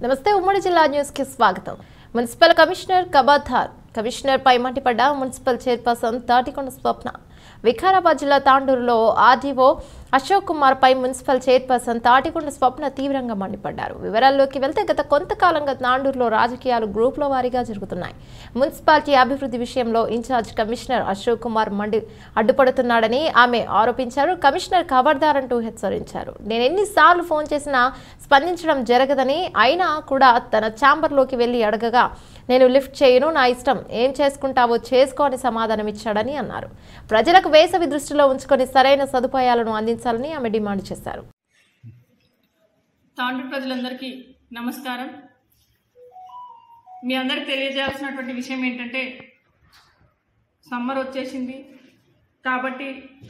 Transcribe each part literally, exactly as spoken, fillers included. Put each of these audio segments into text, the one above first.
నమస్తే ఉమ్మడి జిల్లా న్యూస్ కి స్వాగతం। మున్సిపల్ కమిషనర్ కబాధార్ కమిషనర్ పై మండిపడ్డ మున్సిపల్ చైర్పర్సన్ తాటికొండ స్వప్న। వికారాబాద్ జిల్లా తాండూరులో ఆర్డీఓ అశోక్ కుమార్ పై మున్సిపల్ చైర్పర్సన్ తాటికొండ స్వప్న తీవ్రంగా మండిపడ్డారు। వివరాల్లోకి వెళ్తే గత కొంతకాలంగా తాండూరులో రాజకీయాలు గ్రూపుల వారీగా జరుగుతున్నాయి। మున్సిపాలిటీ అభివృద్ధి విషయంలో ఇన్ఛార్జ్ కమిషనర్ అశోక్ కుమార్ మండి అడ్డుపడుతున్నాడని ఆమె ఆరోపించారు। కమిషనర్ ఖబర్దార్ అంటూ హెచ్చరించారు। నేను ఎన్నిసార్లు ఫోన్ చేసినా స్పందించడం జరగదని, అయినా కూడా తన ఛాంబర్లోకి వెళ్లి అడగగా నేను లిఫ్ట్ చేయను, నా ఇష్టం, ఏం చేసుకుంటావో చేసుకో అని సమాధానం ఇచ్చాడని అన్నారు। ప్రజలకు వేసవి దృష్టిలో ఉంచుకొని సరైన సదుపాయాలను అందించాలని ఆమె డిమాండ్ చేశారు। తాండూరు ప్రజలందరికీ నమస్కారం। మీ అందరికి తెలియజేయాల్సినటువంటి విషయం ఏంటంటే, సమ్మర్ వచ్చేసింది కాబట్టి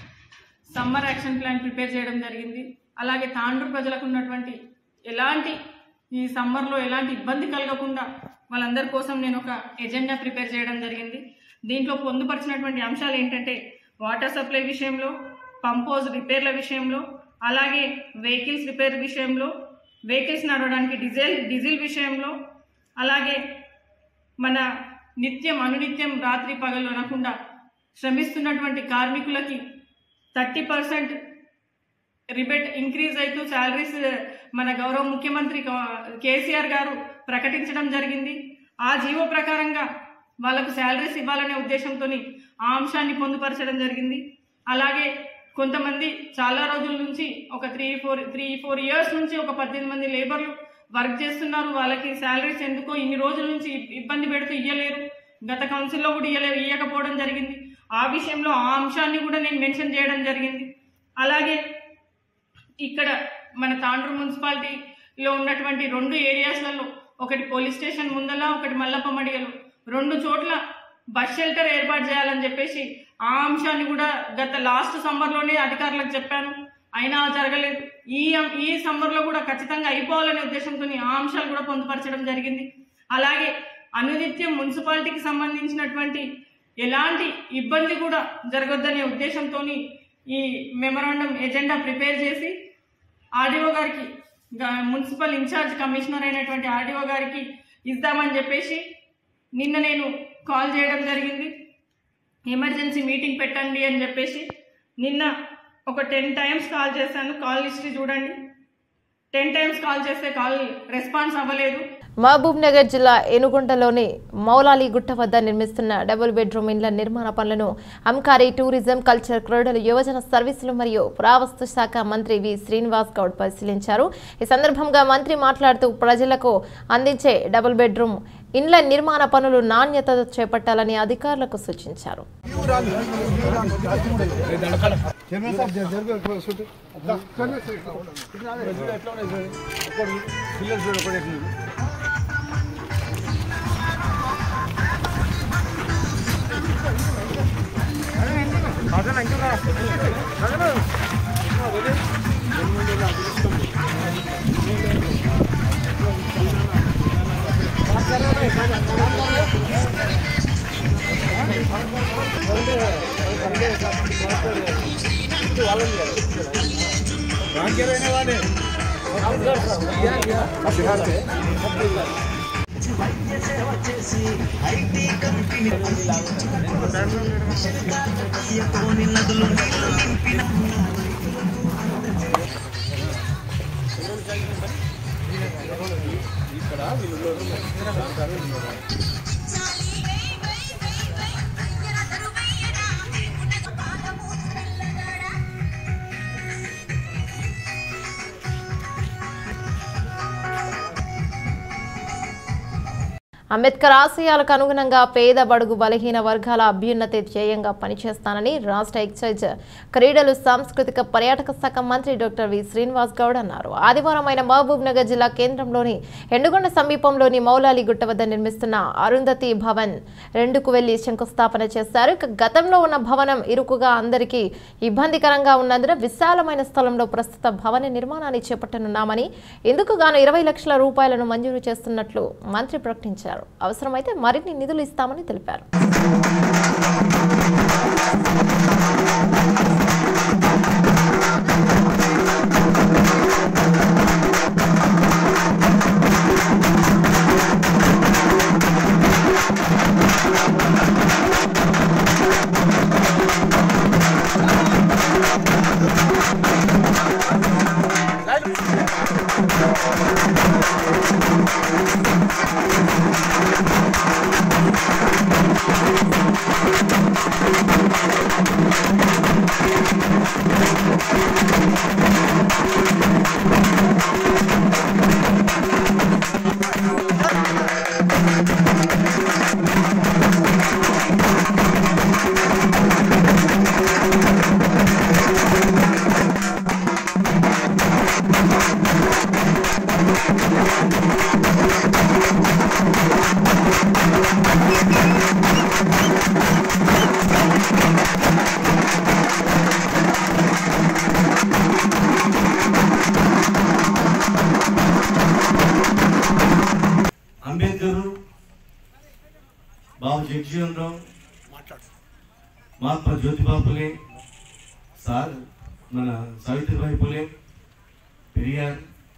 సమ్మర్ యాక్షన్ ప్లాన్ ప్రిపేర్ చేయడం జరిగింది। అలాగే తాండూరు ప్రజలకు ఉన్నటువంటి ఎలాంటి ఈ సమ్మర్లో ఎలాంటి ఇబ్బంది కలగకుండా వాళ్ళందరి కోసం నేను ఒక ఎజెండా ప్రిపేర్ చేయడం జరిగింది। దీంట్లో పొందుపరిచినటువంటి అంశాలు ఏంటంటే, వాటర్ సప్లై విషయంలో, పంప్ హౌస్ రిపేర్ల విషయంలో, అలాగే వెహికల్స్ రిపేర్ విషయంలో, వెహికల్స్ నడవడానికి డీజిల్ డీజిల్ విషయంలో, అలాగే మన నిత్యం అనునిత్యం రాత్రి పగలు అనకుండా శ్రమిస్తున్నటువంటి కార్మికులకి థర్టీ పర్సెంట్ రిబేట్ ఇంక్రీజ్ అవుతూ శాలరీస్ మన గౌరవ ముఖ్యమంత్రి కేసీఆర్ గారు ప్రకటించడం జరిగింది। ఆ జీవో ప్రకారంగా వాళ్ళకు శాలరీస్ ఇవ్వాలనే ఉద్దేశంతో ఆ అంశాన్ని పొందుపరచడం జరిగింది। అలాగే కొంతమంది చాలా రోజుల నుంచి ఒక three four three four years నుంచి ఒక పద్దెనిమిది మంది లేబర్లు వర్క్ చేస్తున్నారు। వాళ్ళకి శాలరీస్ ఎందుకో ఇన్ని రోజుల నుంచి ఇబ్బంది పెడుతూ ఇయ్యలేరు, గత కౌన్సిల్లో కూడా ఇయ్యలేరు ఇయ్యకపోవడం జరిగింది। ఆ విషయంలో ఆ అంశాన్ని కూడా నేను మెన్షన్ చేయడం జరిగింది। అలాగే ఇక్కడ మన తాండూరు మున్సిపాలిటీలో ఉన్నటువంటి రెండు ఏరియాస్లలో, ఒకటి పోలీస్ స్టేషన్ ముందల, ఒకటి మల్లప్పమడియలో, రెండు చోట్ల బస్ షెల్టర్ ఏర్పాటు చేయాలని చెప్పేసి ఆ అంశాన్ని కూడా గత లాస్ట్ సమ్మర్లోనే అధికారులకు చెప్పాను, అయినా జరగలేదు। ఈ ఈ సమ్మర్లో కూడా ఖచ్చితంగా అయిపోవాలనే ఉద్దేశంతో ఆ అంశాలు కూడా పొందుపరచడం జరిగింది। అలాగే అనునిత్యం మున్సిపాలిటీకి సంబంధించినటువంటి ఎలాంటి ఇబ్బంది కూడా జరగొద్దనే ఉద్దేశంతో ఈ మెమరాండం ఎజెండా ప్రిపేర్ చేసి ఆర్డీఓ గారికి, మున్సిపల్ ఇన్ఛార్జ్ కమిషనర్ అయినటువంటి ఆర్డీఓ గారికి ఇద్దామని చెప్పేసి నిన్న నేను కాల్ చేయడం జరిగింది। ఎమర్జెన్సీ మీటింగ్ పెట్టండి అని చెప్పేసి నిన్న ఒక టెన్ టైమ్స్ కాల్ చేశాను, కాల్ హిస్టరీ చూడండి। టెన్ టైమ్స్ కాల్ చేస్తే కాల్ రెస్పాన్స్ అవ్వలేదు। మహబూబ్ నగర్ జిల్లా ఏనుగుంటలోని మౌలాలి గుట్ట వద్ద నిర్మిస్తున్న డబుల్ బెడ్రూమ్ ఇండ్ల నిర్మాణ పనులను అమ్కారీ టూరిజం, కల్చర్, క్రీడలు, యువజన సర్వీసులు మరియు పురావస్తు శాఖ మంత్రి వి శ్రీనివాస్ గౌడ్ పరిశీలించారు। ఈ సందర్భంగా మంత్రి మాట్లాడుతూ ప్రజలకు అందించే డబుల్ బెడ్రూమ్ ఇండ్ల నిర్మాణ పనులు నాణ్యతతో చేపట్టాలని అధికారులకు సూచించారు। అంబేద్కర్ ఆశయాలకు అనుగుణంగా పేద, బడుగు, బలహీన వర్గాల అభ్యున్నతి ధ్యేయంగా పనిచేస్తానని రాష్ట్ర ఎక్సైజ్, క్రీడలు, సాంస్కృతిక పర్యాటక శాఖ మంత్రి డాక్టర్ వి శ్రీనివాస్ గౌడ్ అన్నారు। ఆదివారం ఆయన మహబూబ్ నగర్ జిల్లా కేంద్రంలోని ఎండుగొండ సమీపంలోని మౌలాలి గుట్ట వద్ద నిర్మిస్తున్న అరుంధతి భవన్ రెండుకు వెళ్లి శంకుస్థాపన చేశారు। గతంలో ఉన్న భవనం ఇరుకుగా అందరికీ ఇబ్బందికరంగా ఉన్నందున విశాలమైన స్థలంలో ప్రస్తుత భవన నిర్మాణాన్ని చేపట్టనున్నామని, ఇందుకు గాను ఇరవై లక్షల రూపాయలను మంజూరు చేస్తున్నట్లు మంత్రి ప్రకటించారు। అవసరమైతే మరిన్ని నిధులు ఇస్తామని తెలిపారు। అంబేద్కర్, బాబు జగజీవన్ రావు, మహాత్మా జ్యోతిబా ఫులే, సార్ మన సావిత్రిబాయి ఫులే, పెరియార్,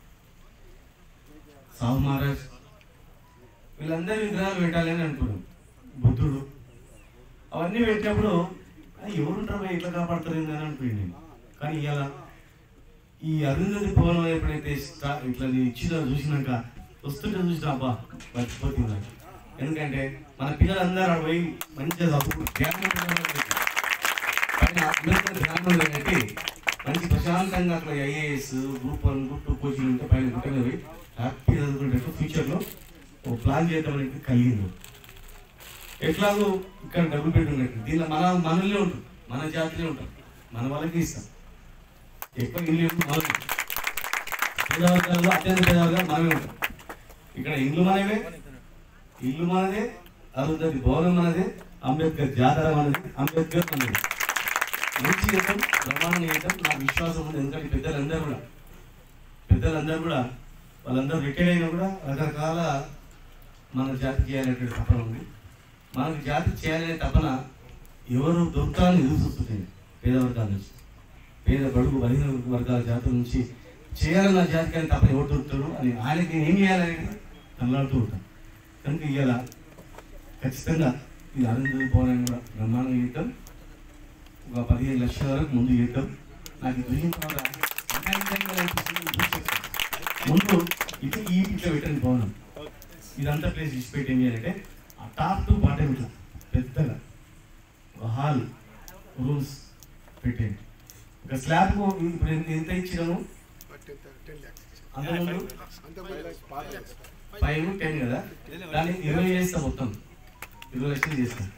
సాహు మహారాజ్, వీళ్ళందరి విగ్రహాలు పెట్టాలని అనుకున్నాం. బుద్ధుడు అవన్నీ పెట్టినప్పుడు ఎవరుంటారో ఎట్లా కాపాడుతారు అని అనుకున్నాను నేను. కానీ ఇవాళ ఈ అరుంధతి భవనం ఎప్పుడైతే ఇట్లా ఇచ్చిన చూసినాక వస్తుంటే చూసిన అబ్బా మర్చిపోతుంది నాకు. ఎందుకంటే మన పిల్లలందరూ పోయి మంచిగా చదువుకుంటారు, ధ్యానం పెట్టి మంచి ప్రశాంతంగా అక్కడ IAS group one group two coaching ఉంటే పైన గుట్టగా పోయి హ్యాపీగా చదువుకుంటే ఫ్యూచర్లో ఒక ప్లాన్ చేద్దామని కలిగింది. ఎట్లాగో ఇక్కడ డబ్బులు పెట్టి ఉన్నట్టు దీనిలో మన మనల్నే ఉంటుంది, మన జాతిలో ఉంటాం, మన వాళ్ళకి ఇస్తాం. ఎక్కువ ఇల్లు మనకి పేదవర్గాల్లో అత్యంత పేదవర్గాలు మనమే ఉంటాం. ఇక్కడ ఇల్లు మనమే, ఇల్లు మనదే, అరుంధతి భవనం మనదే, అంబేద్కర్ జాతర మనది, అంబేద్కర్ మనది. మంచి చేద్దాం, ప్రమాణం చేద్దాం, నాకు విశ్వాసం ఉంది. ఎందుకంటే పెద్దలందరూ కూడా పెద్దలందరూ కూడా వాళ్ళందరూ రిటైర్ అయినా కూడా రకరకాల మన జాతి చేయాలనే తపన ఉంది. మనకు జాతి చేయాలనే తపన ఎవరు దొరకాలని ఎదురు చూస్తున్నాయి. పేద వర్గాల నుంచి, పేద బడుగు బలహీన వర్గాల జాతుల నుంచి చేయాలన్న జాతికి అని తప్పని ఎవరు దొరుకుతాడు అని ఆయనకి ఏం చేయాలని కనలాడుతూ ఉంటాం. కనుక ఇవాళ ఖచ్చితంగా ఇది అరుంధతి భవనాన్ని కూడా బ్రహ్మాండం చేయటం, ఒక పదిహేను లక్షల వరకు ముందు చేయటం నాకు చూసిన తర్వాత ముందు ఇట్లా ఈ ఇట్లా పెట్టండి భవనం. ఇదంతా ప్లేస్ ఇచ్చిపెట్టి ఏం చేయాలంటే ఆ టాప్ టు బాటమ్ ఇట్లా పెద్దగా ఒక హాల్ రూమ్స్ పెట్టండి. ఒక స్లాబ్కు ఇప్పుడు ఎంత ఇచ్చినాము, అంతకుముందు ఫైవ్ టెన్ కదా, దాన్ని ఇరవై చేస్తాం, మొత్తం ఇరవై లక్షలు చేస్తాం.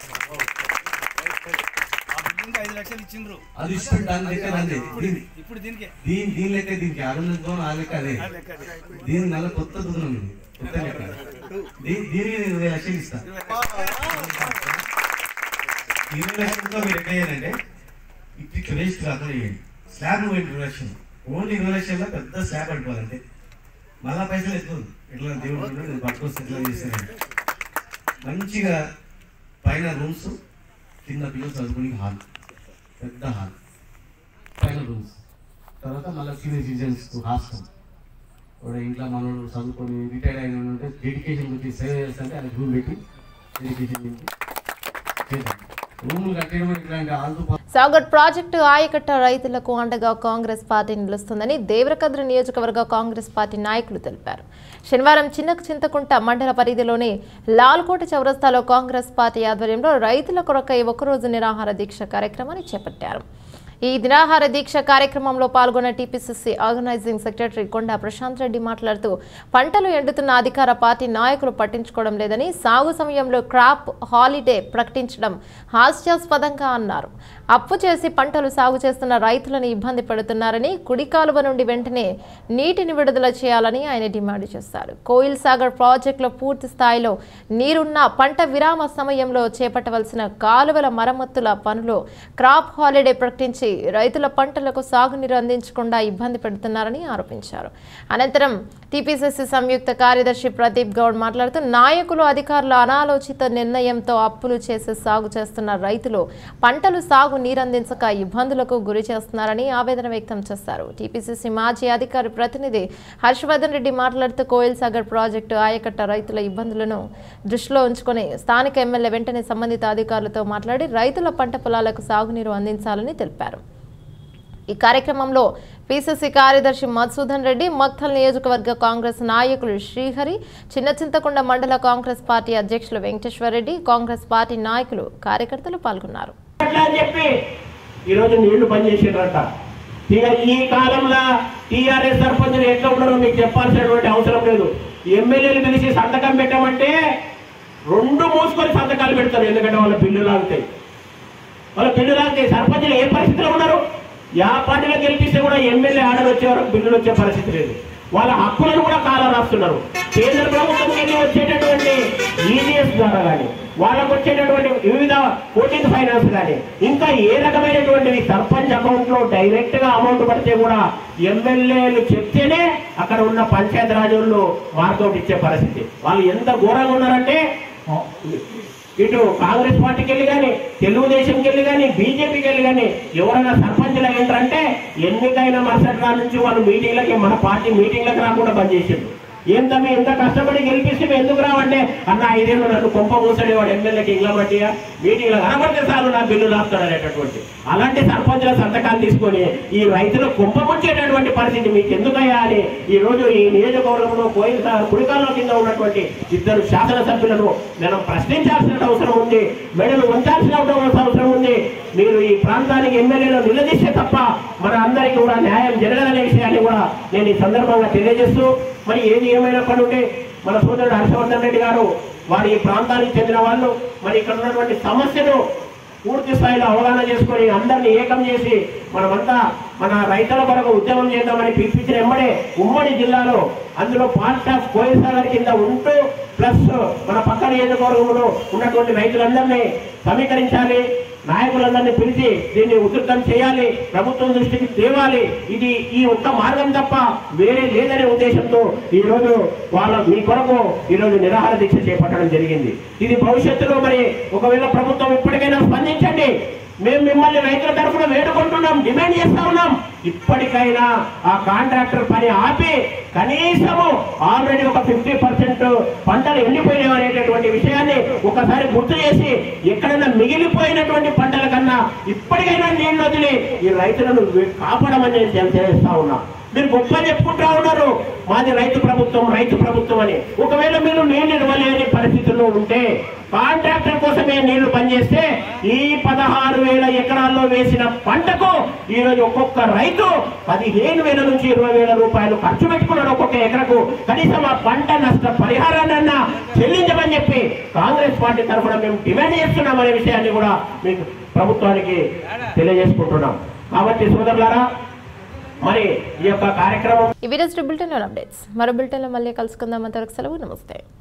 ఐదు లక్షలు ఇచ్చిండ్రు, అది ఇష్టం. దాని లెక్క అదే, ఇప్పుడు దీనికి దీని దీని లెక్క దీనికి అరుంధతి ఆ లెక్క అదే. దీని నెల కొత్త దుకాణం ఇది, కొత్త లెక్క. దీనికి ఇరవై లక్షలు ఇస్తాం. ఇరవై లక్షలతో మీరు ఎట్లా చేయాలంటే ఇట్లా వేస్ట్ కాకుండా చేయండి. స్లాబ్ ఇరవై లక్షలు, ఓన్లీ ఇరవై లక్షల్లో పెద్ద స్లాబ్ పట్టుకోవాలంటే మళ్ళా పైసలు ఎక్కువ ఎట్లా దేవుడు పట్టుకొస్తే ఎట్లా చేస్తారంటే మంచిగా పైన రూమ్స్, కింద పిల్లలు చదువుకునే హాల్, పెద్ద హాల్, పైన రూమ్స్. తర్వాత మళ్ళీ సీనియర్ సిటిజన్స్ హాస్టల్. కూడా ఇంట్లో మనోడు చదువుకొని రిటైర్ అయిన ఉంటే డెడికేషన్ గురించి సేవ చేస్తుంటే అది రూమ్ పెట్టి డెడికేషన్ చేద్దాం. రూములు కట్టేయడం ఇట్లాంటి ఆల్దు. సాగర్ ప్రాజెక్టు ఆయకట్ట రైతులకు అండగా కాంగ్రెస్ పార్టీ నిలుస్తుందని దేవరకద్ర నియోజకవర్గ కాంగ్రెస్ పార్టీ నాయకులు తెలిపారు. శనివారం చిన్న చింతకుంట మండల పరిధిలోని లాల్కోట చౌరస్తాలో కాంగ్రెస్ పార్టీ ఆధ్వర్యంలో రైతుల కొరకై ఒకరోజు నిరాహార దీక్ష కార్యక్రమాన్ని చేపట్టారు. ఈ నిరాహార దీక్ష కార్యక్రమంలో పాల్గొన్న TPCC organizing secretary Konda Prashanth Reddy మాట్లాడుతూ పంటలు ఎండుతున్న అధికార పార్టీ నాయకులు పట్టించుకోవడం లేదని, సాగు సమయంలో క్రాప్ హాలిడే ప్రకటించడం హాస్యాస్పదంగా అన్నారు. అప్పు చేసి పంటలు సాగు చేస్తున్న రైతులను ఇబ్బంది పెడుతున్నారని, కుడి కాలువ నుండి వెంటనే నీటిని విడుదల చేయాలని ఆయన డిమాండ్ చేశారు. కోయిల్ సాగర్ ప్రాజెక్టులో పూర్తి స్థాయిలో నీరున్న పంట విరామ సమయంలో చేపట్టవలసిన కాలువల మరమ్మతుల పనులు క్రాప్ హాలిడే ప్రకటించి రైతుల పంటలకు సాగునీరు అందించకుండా ఇబ్బంది పెడుతున్నారని ఆరోపించారు. అనంతరం టీపీసీసీ సంయుక్త కార్యదర్శి ప్రదీప్ గౌడ్ మాట్లాడుతూ నాయకులు, అధికారుల అనాలోచిత నిర్ణయంతో అప్పులు చేసి సాగు చేస్తున్న రైతులు పంటలు సాగు నీరందించక ఇబ్బందులకు గురి చేస్తున్నారని ఆవేదన వ్యక్తం చేశారు. టీపీసీసీ మాజీ అధికారి ప్రతినిధి హర్షవర్ధన్ రెడ్డి మాట్లాడుతూ కోయిల్ సాగర్ ప్రాజెక్టు ఆయకట్ట రైతుల ఇబ్బందులను దృష్టిలో ఉంచుకొని స్థానిక ఎమ్మెల్యే వెంటనే సంబంధిత అధికారులతో మాట్లాడి రైతుల పంట పొలాలకు సాగునీరు అందించాలని తెలిపారు. ఈ కార్యక్రమంలో పీసీసీ కార్యదర్శి మధుసూదన్ రెడ్డి, మక్తల్ నియోజకవర్గ కాంగ్రెస్ నాయకులు శ్రీహరి, చిన్న చింతకుండ మండల కాంగ్రెస్ పార్టీ అధ్యక్షులు వెంకటేశ్వర రెడ్డి, కాంగ్రెస్ పార్టీ నాయకులు, కార్యకర్తలు పాల్గొన్నారు. ఈ కాలంలో టీఆర్ఎస్ సర్పంచులు ఎట్లా ఉన్నారో మీకు చెప్పాల్సినటువంటి అవసరం లేదు. ఎమ్మెల్యేలు పిలిచి సంతకం పెట్టమంటే రెండు మూసుకొని సంతకాలు పెడతారు. ఎందుకంటే వాళ్ళ బిల్లు లాగుతాయి, వాళ్ళ బిల్లు లాగుతాయి. సర్పంచులు ఏ పరిస్థితిలో ఉన్నారు? యా పార్టీలో గెలిపిస్తే కూడా ఎమ్మెల్యే ఆర్డర్ వచ్చే వరకు బిల్లులు వచ్చే పరిస్థితి లేదు. వాళ్ళ హక్కులను కూడా కాల రాస్తున్నారు. కేంద్ర ప్రభుత్వంకి వెళ్ళి వచ్చేటటువంటి ఈజీఎస్ ద్వారా కానీ వాళ్ళకు వచ్చేటటువంటి వివిధ ఫోర్టీన్ ఫైనాన్స్ కానీ ఇంకా ఏ రకమైనటువంటివి సర్పంచ్ అకౌంట్ లో డైరెక్ట్ గా అమౌంట్ పడితే కూడా ఎమ్మెల్యేలు చెప్తేనే అక్కడ ఉన్న పంచాయతీ రాజుల్లో మార్కౌట్ ఇచ్చే పరిస్థితి. వాళ్ళు ఎంత ఘోరంగా ఉన్నారంటే ఇటు కాంగ్రెస్ పార్టీకి వెళ్ళి కానీ తెలుగుదేశంకి వెళ్ళి కానీ బీజేపీకి వెళ్ళి కానీ ఎవరైనా సర్పంచ్లు ఏంటంటే ఎన్నికైన మరుసటి నాడు నుంచి వాళ్ళు మీటింగ్లకి మన పార్టీ మీటింగ్లకు రాకుండా బంద్ చేసిండు. ఏం తమ్మి ఎంత కష్టపడి గెలిపిస్తే ఎందుకు రావంటే అన్న ఐదేళ్ళు నన్ను కొంప మూసడే వాడు ఎమ్మెల్యేకి ఇంట్లో బట్టిగా మీటింగ్లో కనబడితే సార్లు నా బిల్లు రాస్తాడు అనేటటువంటి అలాంటి సర్పంచుల సంతకాలు తీసుకొని ఈ రైతులు కొంప ముంచేటటువంటి పరిస్థితి మీకు ఎందుకయ్యా అని ఈ రోజు ఈ నియోజకవర్గంలో పోయిన కుడికాలం కింద ఉన్నటువంటి ఇద్దరు శాసనసభ్యులను మనం ప్రశ్నించాల్సిన అవసరం ఉంది, మెడలు ఉంచాల్సిన అవసరం ఉంది. మీరు ఈ ప్రాంతానికి ఎమ్మెల్యేలు నిలదీస్తే తప్ప మన అందరికీ కూడా న్యాయం జరగదనే విషయాన్ని కూడా నేను ఈ సందర్భంగా తెలియజేస్తూ మరి ఏది ఏమైనప్పటి ఉంటే మన సోదరుడు హర్షవర్ధన్ రెడ్డి గారు వారి ఈ ప్రాంతానికి చెందిన వాళ్ళు మరి ఇక్కడ ఉన్నటువంటి సమస్యను పూర్తి స్థాయిలో అవగాహన చేసుకొని అందరినీ ఏకం చేసి మనమంతా మన రైతుల కొరకు ఉద్యమం చేద్దామని పిలిపించిన ఎమ్మడే ఉమ్మడి జిల్లాలో అందులో పార్ట్ ఆఫ్ కోయిసాగర్ కింద ఉంటూ ప్లస్ మన పక్క నియోజకవర్గంలో ఉన్నటువంటి రైతులందరినీ సమీకరించాలి, నాయకులందరినీ పిలిచి దీన్ని ఉధృతం చేయాలి, ప్రభుత్వం దృష్టికి తేవాలి. ఇది ఈ ఒక్క మార్గం తప్ప వేరే లేదనే ఉద్దేశంతో ఈ రోజు వాళ్ళ మీ కొరకు ఈ రోజు నిరాహార దీక్ష చేపట్టడం జరిగింది. ఇది భవిష్యత్తులో మరి ఒకవేళ ప్రభుత్వం ఇప్పటికైనా స్పందించండి, మేము మిమ్మల్ని రైతుల తరఫున వేడుకుంటున్నాం, డిమాండ్ చేస్తా ఉన్నాం. ఇప్పటికైనా ఆ కాంట్రాక్టర్ పని ఆపి కనీసము ఆల్రెడీ ఒక ఫిఫ్టీ పర్సెంట్ పంటలు ఎండిపోయినాయి అనేటటువంటి విషయాన్ని ఒకసారి గుర్తు చేసి ఎక్కడైనా మిగిలిపోయినటువంటి పంటల కన్నా ఇప్పటికైనా నీళ్లు వదిలి ఈ రైతులను కాపాడమని చేస్తా ఉన్నా. మీరు గొప్ప చెప్పుకుంటా ఉన్నారు మాది రైతు ప్రభుత్వం రైతు ప్రభుత్వం అని. ఒకవేళ మీరు నీళ్లు ఇవ్వలేని పరిస్థితుల్లో ఉంటే కాంట్రాక్టర్ కోసమే నీళ్లు పనిచేస్తే ఈ పదహారు వేల ఎకరాల్లో వేసిన పంటకు ఈ రోజు ఒక్కొక్క రైతు పదిహేను వేల నుంచి ఇరవై వేల రూపాయలు ఖర్చు పెట్టుకున్నాడు ఒక్కొక్క ఎకరకు. కనీసం ఆ పంట నష్ట పరిహారాన్ని చెల్లించమని చెప్పి కాంగ్రెస్ పార్టీ తరఫున మేము డిమాండ్ చేస్తున్నాం అనే విషయాన్ని కూడా మీకు ప్రభుత్వానికి తెలియజేసుకుంటున్నాం. కాబట్టి సోదరులారా మరి ఈ యొక్క కార్యక్రమం ఈ వీడియోస్ బులెటిన్ అప్డేట్స్ మరో బులెటిన్లో మళ్ళీ కలుసుకుందాం. అంతవరకు సెలవు, నమస్తే.